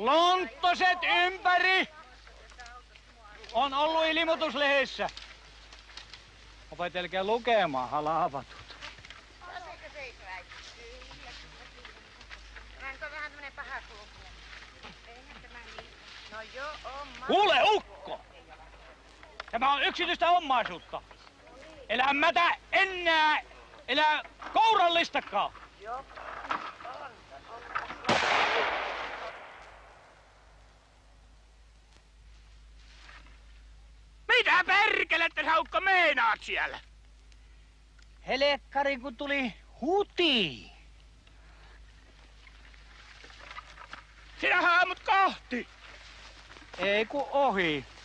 Lonttoset ympäri! On ollut ilmoituslehdessä. Opetelkää lukemaan, halaavatut. Kuule, ukko! Tämä on yksityistä omaisuutta. Elä mätä enää, elä kourallistakaan. Joo. Mitä perkelettä sä, ukko, meinaat siellä? Helekkari, kun tuli huti. Sinä haamut kohti. Ei kun ohi.